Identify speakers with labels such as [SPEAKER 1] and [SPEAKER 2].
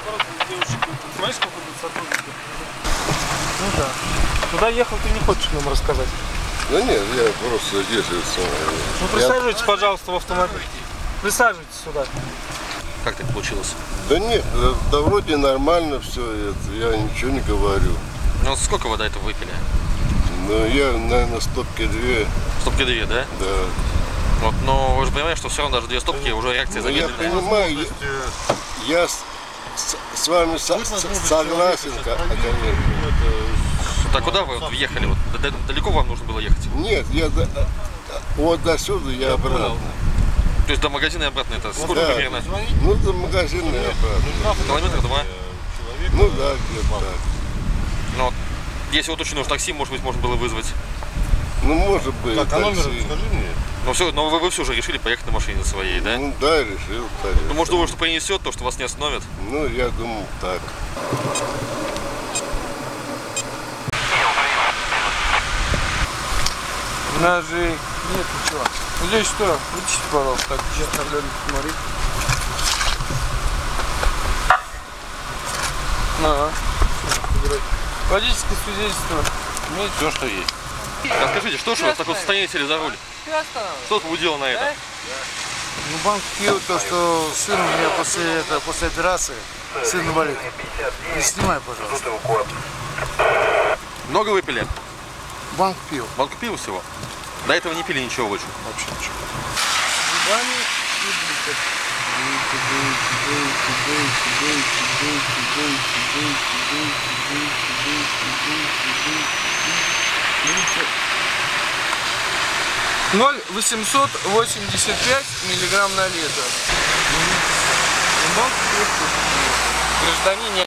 [SPEAKER 1] Знаешь, сколько тут сотрудников? Ну да. Куда ехал, ты не хочешь нам рассказать?
[SPEAKER 2] Да нет, я просто здесь.
[SPEAKER 1] Ну присаживайтесь, пожалуйста, в автомобиль. Присаживайтесь сюда.
[SPEAKER 3] Как так получилось?
[SPEAKER 2] Да нет, да вроде нормально все это, я ничего не говорю.
[SPEAKER 3] Ну вот сколько вы до этого выпили?
[SPEAKER 2] Ну я, наверное, стопки 2.
[SPEAKER 3] Стопки 2, да?
[SPEAKER 2] Да.
[SPEAKER 3] Вот, но вы же понимаете, что все равно даже 2 стопки уже реакция
[SPEAKER 2] Ну, я
[SPEAKER 3] замедленная.
[SPEAKER 2] понимаю, я с вами согласен, конечно.
[SPEAKER 3] Так куда вы вот въехали? Вот, далеко вам нужно было ехать?
[SPEAKER 2] Нет, я вот до сюда я обратно.
[SPEAKER 3] То есть до магазина и обратно это сколько
[SPEAKER 2] Да.
[SPEAKER 3] примерно?
[SPEAKER 2] Ну, до магазина и обратно.
[SPEAKER 3] Километра 2?
[SPEAKER 2] Ну да, где-то так.
[SPEAKER 3] Ну, вот, если вот очень нужно такси, может быть, можно было вызвать.
[SPEAKER 2] Ну, может быть,
[SPEAKER 4] Так, а номер
[SPEAKER 2] такси.
[SPEAKER 4] скажи мне.
[SPEAKER 3] Но все, но вы все же решили поехать на машине своей, да?
[SPEAKER 2] Ну да, решил так.
[SPEAKER 3] Ну, может, думаю, что принесет то, что вас не остановят?
[SPEAKER 2] Ну, я думал так.
[SPEAKER 1] Ножей. Нет, ничего. Здесь что? Вытащите, пожалуйста, так, честно глянуть, смотри. На. Водительское свидетельство. Имеете?
[SPEAKER 3] Все, что есть. Расскажите, что же вы в таком состоянии сели за руль? Что побудило на это?
[SPEAKER 5] Ну, банк пил то, что сын у меня после операции, сын инвалид. Не снимай, пожалуйста.
[SPEAKER 3] Много выпили?
[SPEAKER 5] Банк пил.
[SPEAKER 3] Банку пива всего? До этого не пили ничего больше?
[SPEAKER 5] Вообще ничего.
[SPEAKER 1] Ноль 885 миллиграмм на литр. Гражданин